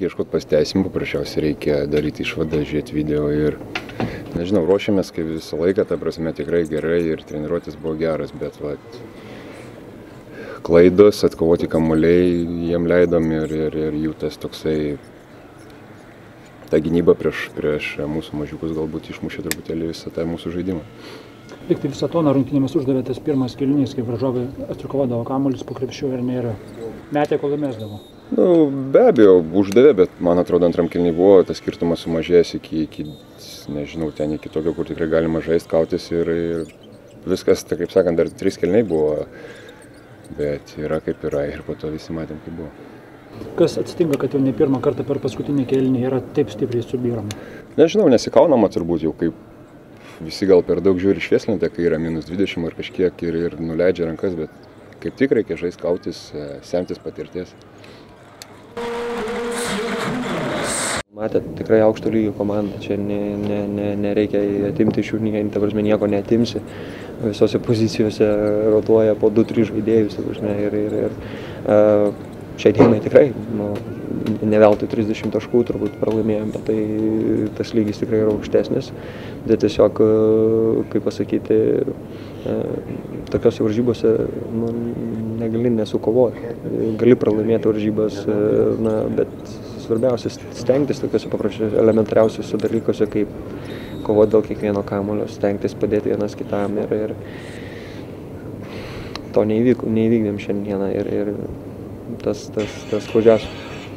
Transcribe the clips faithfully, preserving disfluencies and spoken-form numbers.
nereikia ieškoti pasiteisimų, paprasčiausiai reikia daryti išvadą, žiūrėti video ir, nežinau, ruošiamės kaip visą laiką, ta prasme tikrai gerai ir treniruotis buvo geras, bet va, klaidos, atkovoti kamuoliai jiem leidom ir, ir, ir jų tas toksai, ta gynyba prieš, prieš mūsų mažiukus galbūt išmušė truputėlį visą tą mūsų žaidimą. Liktai visą toną rungtynėmis uždavė tas pirmas kėlinys, kai varžovai atrikovodavo kamuolius po krepšiu ir nėra. Metė, kol įmesdavo. Nu, be abejo, uždavė, bet man atrodo antram kėliny buvo tas skirtumas sumažėjęs iki, iki, nežinau, ten iki tokio, kur tikrai galima žaisti, kautis ir, ir viskas, tai kaip sakant, dar trys kėliniai buvo, bet yra kaip yra ir po to visi matėm, kaip buvo. Kas atsitinka, kad jau ne pirmą kartą per paskutinį kėlinį yra taip stipriai subyrama? Nežinau, nesikaunama turbūt jau kaip visi gal per daug žiūri švieslentę, kai yra minus dvidešimt ar kažkiek ir, ir nuleidžia rankas, bet kaip tik reikia žaisti, kautis, semtis patirties. Matėt, tikrai aukšto lygio komanda, čia ne, ne, ne, nereikia atimti iš jų, ta prasme, nieko neatimsi. Visose pozicijose rotuoja po du tris žaidėjus, ta prasme, ir, ir, ir uh, šiai dienai tikrai, nu, ne veltui trisdešimt taškų turbūt pralaimėjom, bet tai tas lygis tikrai yra aukštesnis, bet tiesiog, kaip pasakyti, tokiose varžybose nu, negali nesukovoti, gali pralaimėti varžybas, na, bet svarbiausia stengtis tokiuose paprasčiausiuose elementariausiuose dalykuose, kaip kovoti dėl kiekvieno kamuolio, stengtis padėti vienas kitam ir, ir to neįvyk, neįvykdėm šiandieną ir, ir tas, tas, tas skaudžiausia.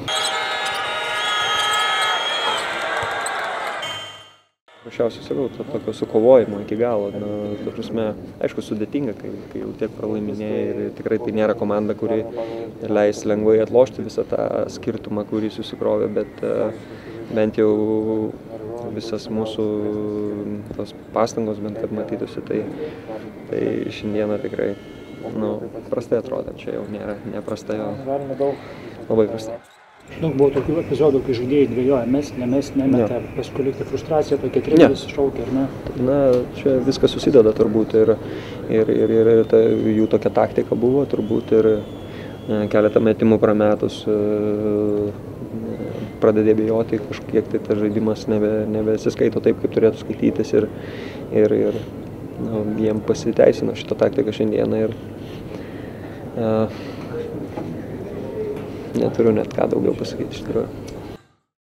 Paprasčiausiai sakau, to tokio sukovojimo iki galo, na, ta prasme, aišku, sudėtinga, kai, kai jau tiek pralaiminėjai ir tikrai tai nėra komanda, kuri leis lengvai atlošti visą tą skirtumą, kurį susikrovė, bet bent jau visas mūsų tos pastangos, bent kad matytųsi, tai, tai šiandieną tikrai, nu, prastai atrodo, čia jau nėra neprastai, o labai prastai. Daug buvo tokių epizodų, kai žaidėjai dvejoja, mes, ne mes, nemetė, paskui likti frustracija, tokie treneris šaukia, ar ne? Na, čia viskas susideda turbūt ir, ir, ir, ir, ir ta, jų tokia taktika buvo turbūt ir keletą metimų prametus pradedė bijoti kažkiek, tai tas žaidimas nebe, nebesiskaito taip, kaip turėtų skaitytis ir, ir, ir nu, jiem pasiteisino šitą taktiką šiandieną ir uh, neturiu net ką daugiau pasakyti iš tikrųjų.